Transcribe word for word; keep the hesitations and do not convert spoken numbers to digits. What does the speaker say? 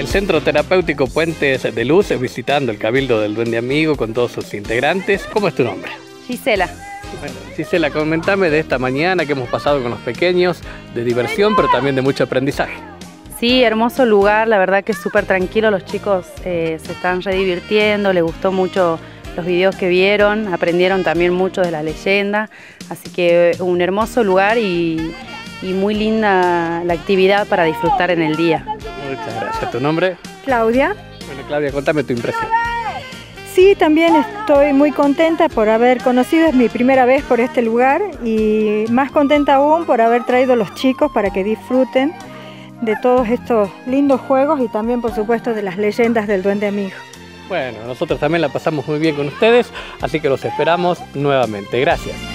el Centro Terapéutico Puentes de Luz, visitando el Cabildo del Duende Amigo con todos sus integrantes. ¿Cómo es tu nombre? Gisela. Bueno, Gisela, comentame de esta mañana que hemos pasado con los pequeños, de diversión, pero también de mucho aprendizaje. Sí, hermoso lugar, la verdad que es súper tranquilo, los chicos eh, se están re divirtiendo, les gustó mucho los videos que vieron, aprendieron también mucho de la leyenda, así que un hermoso lugar y, y muy linda la actividad para disfrutar en el día. Muchas gracias. ¿Tu nombre? Claudia. Bueno, Claudia, contame tu impresión. Sí, también estoy muy contenta por haber conocido, es mi primera vez por este lugar y más contenta aún por haber traído a los chicos para que disfruten de todos estos lindos juegos y también por supuesto de las leyendas del Duende Amigo. Bueno, nosotros también la pasamos muy bien con ustedes, así que los esperamos nuevamente. Gracias.